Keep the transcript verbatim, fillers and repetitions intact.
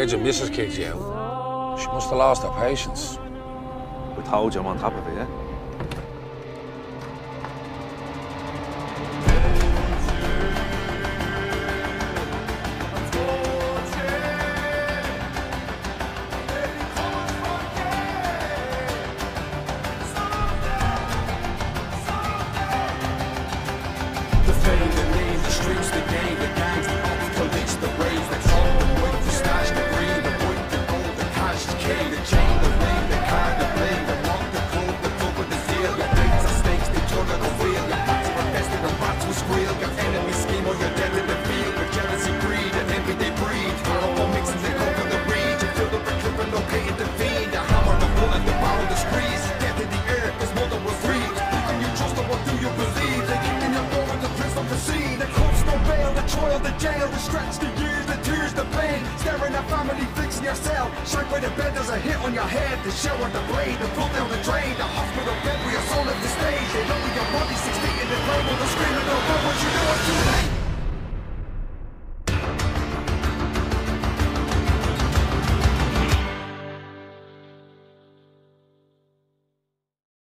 underage and missus kicked you out. She must have lost her patience. We told you I'm on top of it, yeah? Six feet in the ground with a screaming, no, what you know, what you